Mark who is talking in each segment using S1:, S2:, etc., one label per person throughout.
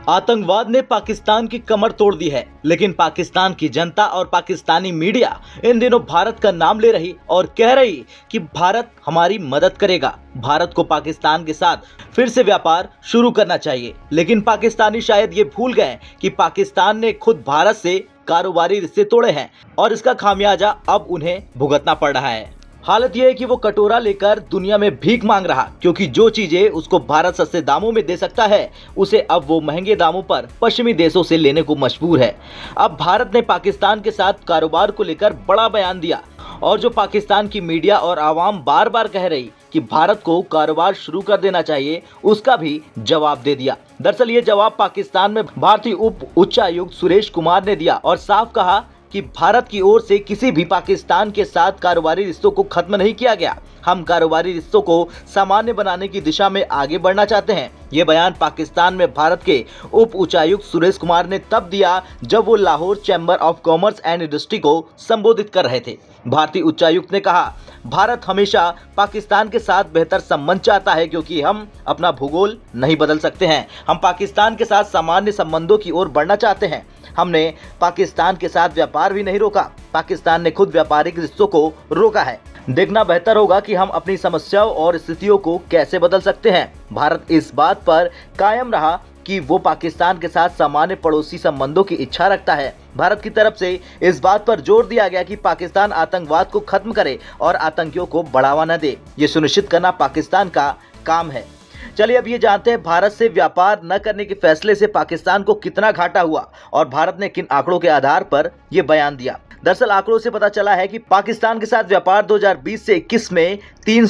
S1: आतंकवाद ने पाकिस्तान की कमर तोड़ दी है, लेकिन पाकिस्तान की जनता और पाकिस्तानी मीडिया इन दिनों भारत का नाम ले रही और कह रही कि भारत हमारी मदद करेगा। भारत को पाकिस्तान के साथ फिर से व्यापार शुरू करना चाहिए, लेकिन पाकिस्तानी शायद ये भूल गए कि पाकिस्तान ने खुद भारत से कारोबारी रिश्ते तोड़े हैं और इसका खामियाजा अब उन्हें भुगतना पड़ रहा है। हालत यह है कि वो कटोरा लेकर दुनिया में भीख मांग रहा, क्योंकि जो चीजें उसको भारत सस्ते दामों में दे सकता है उसे अब वो महंगे दामों पर पश्चिमी देशों से लेने को मजबूर है। अब भारत ने पाकिस्तान के साथ कारोबार को लेकर बड़ा बयान दिया और जो पाकिस्तान की मीडिया और आवाम बार बार कह रही कि भारत को कारोबार शुरू कर देना चाहिए, उसका भी जवाब दे दिया। दरअसल ये जवाब पाकिस्तान में भारतीय उप उच्चायुक्त सुरेश कुमार ने दिया और साफ कहा कि भारत की ओर से किसी भी पाकिस्तान के साथ कारोबारी रिश्तों को खत्म नहीं किया गया। हम कारोबारी रिश्तों को सामान्य बनाने की दिशा में आगे बढ़ना चाहते हैं। ये बयान पाकिस्तान में भारत के उप उच्चायुक्त सुरेश कुमार ने तब दिया जब वो Lahore chamber of commerce and industry को संबोधित कर रहे थे। भारतीय उच्चायुक्त ने कहा, भारत हमेशा पाकिस्तान के साथ बेहतर संबंध चाहता है, क्योंकि हम अपना भूगोल नहीं बदल सकते हैं। हम पाकिस्तान के साथ सामान्य संबंधों की ओर बढ़ना चाहते हैं। हमने पाकिस्तान के साथ व्यापार भी नहीं रोका, पाकिस्तान ने खुद व्यापारिक रिश्तों को रोका है। देखना बेहतर होगा कि हम अपनी समस्याओं और स्थितियों को कैसे बदल सकते हैं। भारत इस बात पर कायम रहा कि वो पाकिस्तान के साथ सामान्य पड़ोसी संबंधों की इच्छा रखता है। भारत की तरफ से इस बात पर जोर दिया गया कि पाकिस्तान आतंकवाद को खत्म करे और आतंकियों को बढ़ावा न दे। ये सुनिश्चित करना पाकिस्तान का काम है। चलिए अब ये जानते हैं भारत से व्यापार न करने के फैसले से पाकिस्तान को कितना घाटा हुआ और भारत ने किन आंकड़ों के आधार पर यह बयान दिया। दरअसल आंकड़ों से पता चला है कि पाकिस्तान के साथ व्यापार 2020 से 21 में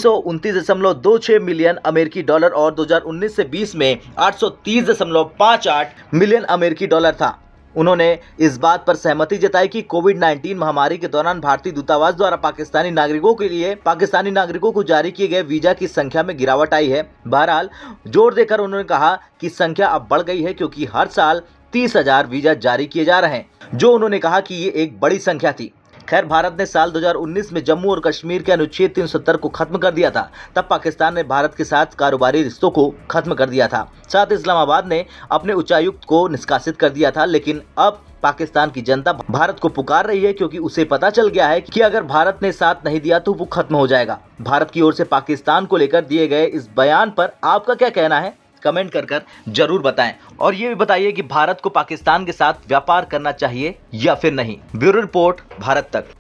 S1: 329.26 मिलियन अमेरिकी डॉलर और 2019 से 20 में 830.58 मिलियन अमेरिकी डॉलर था। उन्होंने इस बात पर सहमति जताई कि कोविड-19 महामारी के दौरान भारतीय दूतावास द्वारा पाकिस्तानी नागरिकों को जारी किए गए वीजा की संख्या में गिरावट आई है। बहरहाल जोर देकर उन्होंने कहा कि संख्या अब बढ़ गई है, क्योंकि हर साल 30,000 वीजा जारी किए जा रहे हैं, जो उन्होंने कहा कि ये एक बड़ी संख्या थी। खैर, भारत ने साल 2019 में जम्मू और कश्मीर के अनुच्छेद 370 को खत्म कर दिया था। तब पाकिस्तान ने भारत के साथ कारोबारी रिश्तों को खत्म कर दिया था। साथ इस्लामाबाद ने अपने उच्चायुक्त को निष्कासित कर दिया था, लेकिन अब पाकिस्तान की जनता भारत को पुकार रही है, क्योंकि उसे पता चल गया है कि अगर भारत ने साथ नहीं दिया तो वो खत्म हो जाएगा। भारत की ओर से पाकिस्तान को लेकर दिए गए इस बयान पर आपका क्या कहना है? कमेंट कर जरूर बताएं और ये भी बताइए कि भारत को पाकिस्तान के साथ व्यापार करना चाहिए या फिर नहीं। ब्यूरो रिपोर्ट, भारत तक।